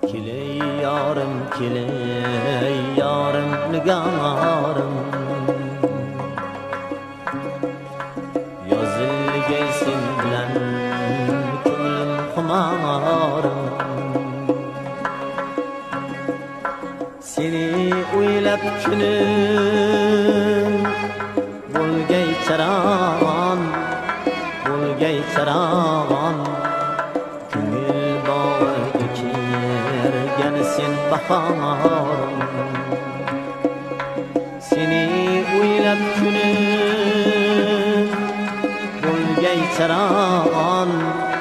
Kiley yarım nigarım Yazıl gelsin bilen Könlüm kumarım Seni uylap günüm Bulgay çarağan Könül bağı geçer sen baharım Seni uylap günüm Bulgay çarağan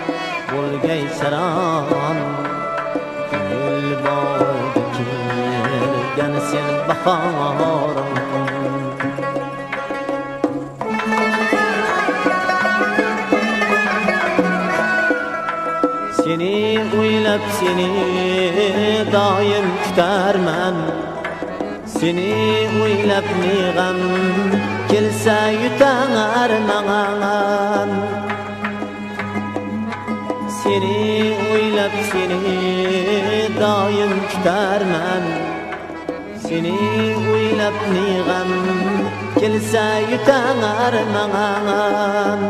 Könül bağı geçer sen baharım Seni uylap seni daim tutarman Seni uylap ne gam kelsa yutar mağan Seni uylap seni daim tutarman Seni uylap ne gam kelsa yutar mağan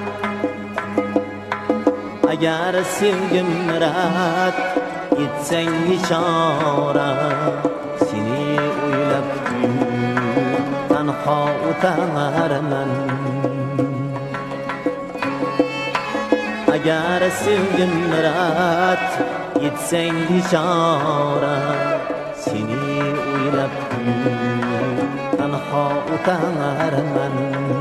Agar sevgim murat etsen içara Seni uylap tanha utanarman Agar sevgim murat etsen içara Seni uylap tanha utanarman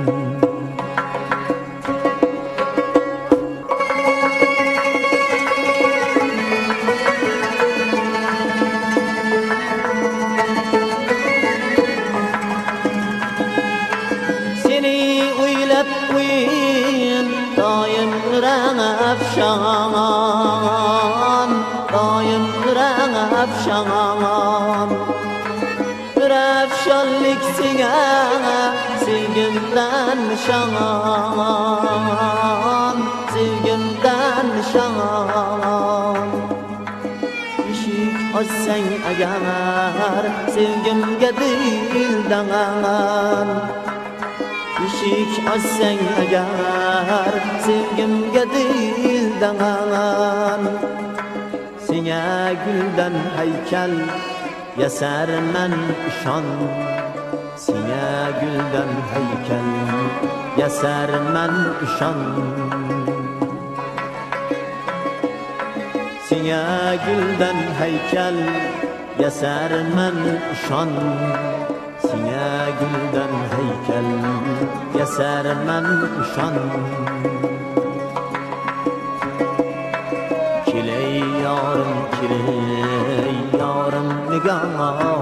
Daim afşan Bir afşanlık siga sevgimden nişan Işık açsan agar sevgimge dildan Işık açsan agar sevgimge dildan Sine gülden heykel yasarman işan Sine gülden heykel yasarman işan Sine gülden heykel yasarman işan Sine gülden heykel yasarman işan Kiley yarım nigarım